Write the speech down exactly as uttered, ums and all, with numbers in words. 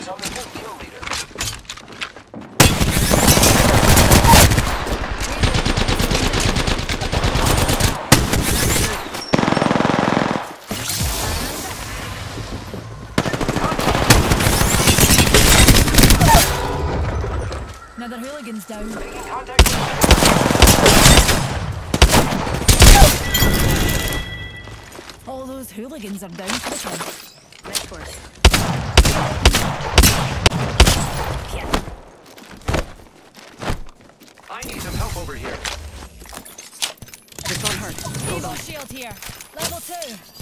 found a new kill leader. Another hooligan's down. Making contact with All those hooligans are down for the count. Nice course. I need some help over here. This one hurt. Hold Evo on. shield here. Level two.